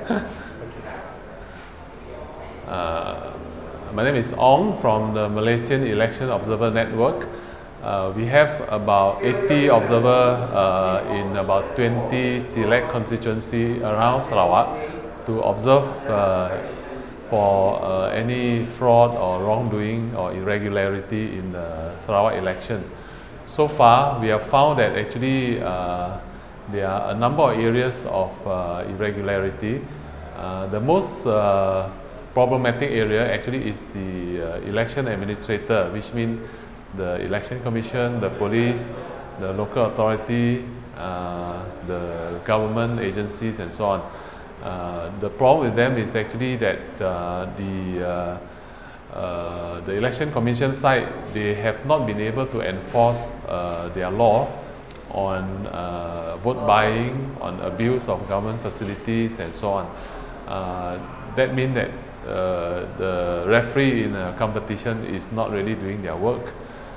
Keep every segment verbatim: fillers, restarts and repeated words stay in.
uh, my name is Ong from the Malaysian Election Observer Network. Uh, we have about eighty observers uh, in about twenty select constituency around Sarawak to observe uh, for uh, any fraud or wrongdoing or irregularity in the Sarawak election. So far, we have found that actually uh, there are a number of areas of uh, irregularity. Uh, the most uh, problematic area actually is the uh, election administrator, which means the election commission, the police, the local authority, uh, the government agencies and so on. Uh, the problem with them is actually that uh, the uh, uh, the election commission side, they have not been able to enforce uh, their law on uh, vote buying, on abuse of government facilities and so on. Uh, that means that uh, the referee in a competition is not really doing their work.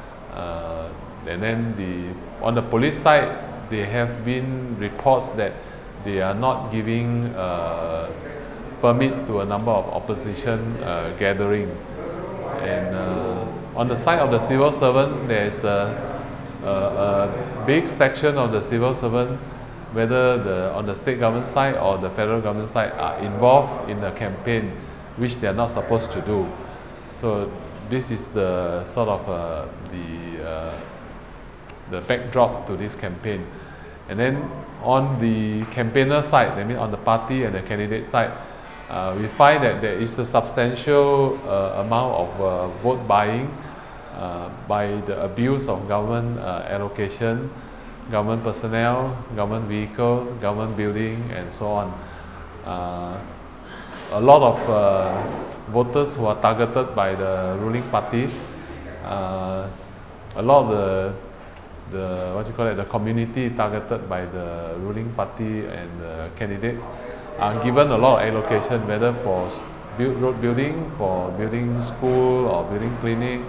Uh, and then the on the police side, there have been reports that they are not giving uh, permit to a number of opposition uh, gathering. And uh, on the side of the civil servant, there is a, a, a big section of the civil servant, whether the on the state government side or the federal government side, are involved in the campaign, which they are not supposed to do. So this is the sort of uh, the uh, the backdrop to this campaign. And then on the campaigner side, I mean on the party and the candidate side, uh, we find that there is a substantial uh, amount of uh, vote buying uh, by the abuse of government uh, allocation, government personnel, government vehicles, government building, and so on. Uh, a lot of uh, voters who are targeted by the ruling party, uh, a lot of the the what you call it, the community targeted by the ruling party and the candidates are given a lot of allocation, whether for build, road building, for building school or building clinic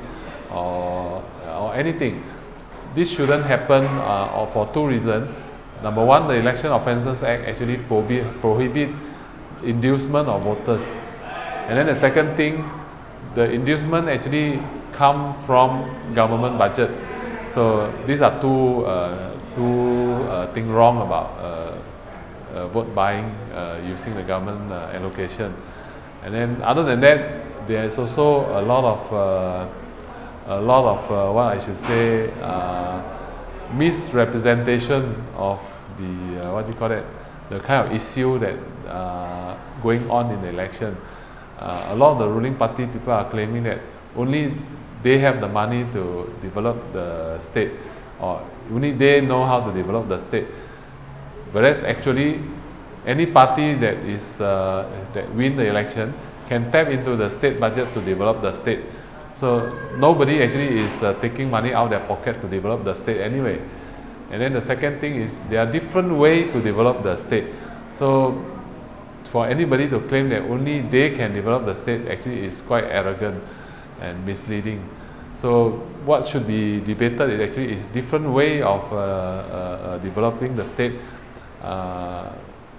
or, or anything. This shouldn't happen uh, or for two reasons. Number one, the Election Offences Act actually prohibit, prohibit inducement of voters. And then the second thing, the inducement actually come from government budget. So these are two uh, two uh, things wrong about uh, uh, vote buying uh, using the government uh, allocation. And then other than that, there is also a lot of uh, a lot of uh, what I should say uh, misrepresentation of the uh, what do you call it, the kind of issue that uh, going on in the election. Uh, a lot of the ruling party people are claiming that only they have the money to develop the state, or only they know how to develop the state. Whereas actually, any party that is uh, that win the election can tap into the state budget to develop the state. So nobody actually is uh, taking money out of their pocket to develop the state anyway. And then the second thing is there are different ways to develop the state. So for anybody to claim that only they can develop the state actually is quite arrogant and misleading. So what should be debated is actually is different way of uh, uh, developing the state uh,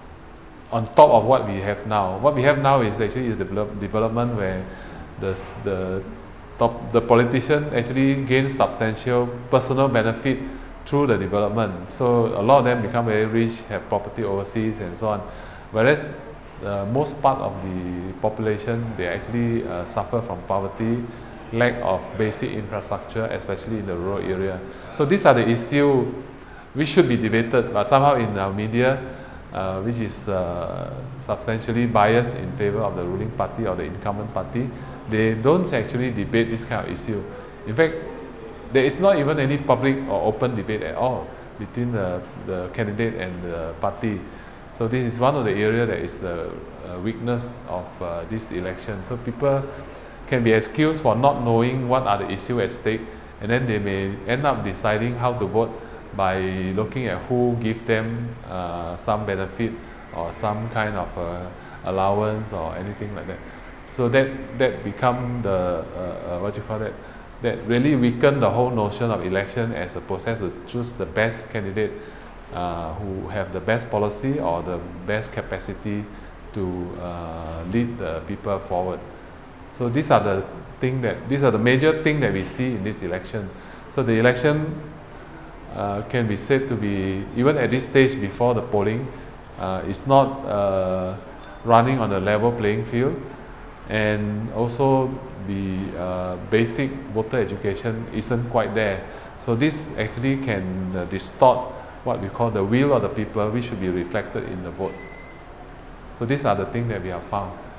on top of what we have now. What we have now is actually is develop, development where the the top the politician actually gains substantial personal benefit through the development. So a lot of them become very rich, have property overseas and so on. Whereas Uh, most part of the population, they actually uh, suffer from poverty, lack of basic infrastructure, especially in the rural area. So these are the issues which should be debated, but somehow in our media, uh, which is uh, substantially biased in favor of the ruling party or the incumbent party, they don't actually debate this kind of issue. In fact, there is not even any public or open debate at all between the, the candidate and the party. So this is one of the areas that is the uh, weakness of uh, this election. So people can be excused for not knowing what are the issues at stake, and then they may end up deciding how to vote by looking at who give them uh, some benefit or some kind of uh, allowance or anything like that. So that that become the uh, uh, what you call it, that really weaken the whole notion of election as a process to choose the best candidate uh, who have the best policy or the best capacity to uh, lead the people forward. So these are the thing that these are the major thing that we see in this election. So the election uh, can be said to be, even at this stage before the polling, uh, it's not uh, running on a level playing field, and also the uh, basic voter education isn't quite there. So this actually can uh, distort what we call the will of the people, which should be reflected in the vote. So these are the things that we have found.